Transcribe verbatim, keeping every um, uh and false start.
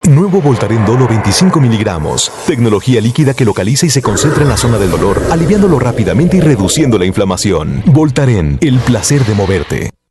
Nuevo Voltaren Dolo veinticinco miligramos. Tecnología líquida que localiza y se concentra en la zona del dolor, aliviándolo rápidamente y reduciendo la inflamación. Voltaren, el placer de moverte.